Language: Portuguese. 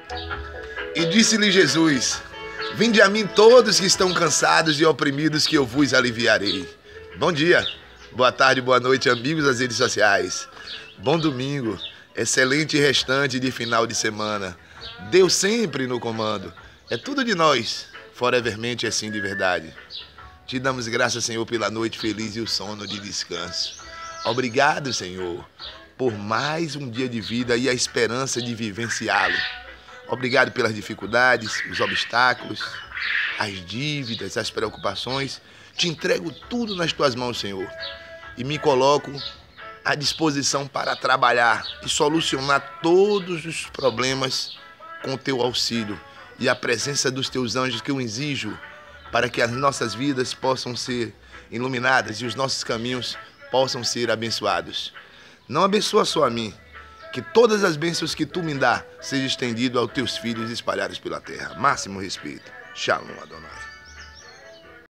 E disse-lhe Jesus: Vinde a mim todos que estão cansados e oprimidos, que eu vos aliviarei. Bom dia, boa tarde, boa noite, amigos das redes sociais. Bom domingo, excelente restante de final de semana. Deus sempre no comando. É tudo de nós, forevermente assim de verdade. Te damos graças, Senhor, pela noite feliz e o sono de descanso. Obrigado, Senhor, por mais um dia de vida e a esperança de vivenciá-lo. Obrigado pelas dificuldades, os obstáculos, as dívidas, as preocupações. Te entrego tudo nas tuas mãos, Senhor, e me coloco à disposição para trabalhar e solucionar todos os problemas com o teu auxílio e a presença dos teus anjos que eu exijo para que as nossas vidas possam ser iluminadas e os nossos caminhos possam ser abençoados. Não abençoa só a mim, que todas as bênçãos que tu me dá sejam estendidas aos teus filhos espalhados pela terra. Máximo respeito. Shalom Adonai.